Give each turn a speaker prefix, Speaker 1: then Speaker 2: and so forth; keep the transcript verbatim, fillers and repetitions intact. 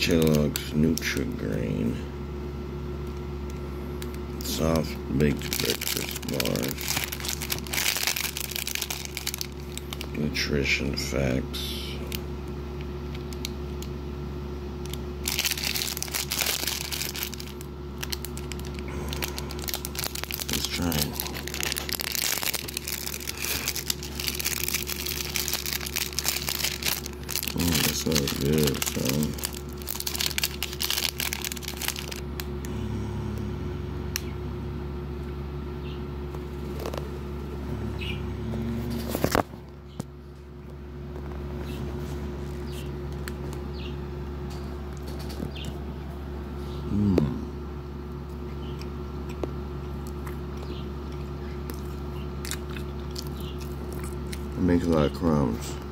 Speaker 1: Kellogg's Nutri-Grain soft baked breakfast bars. Nutrition facts. Let's try it. Oh, that smells good, son. Mmm. It makes a lot of crumbs.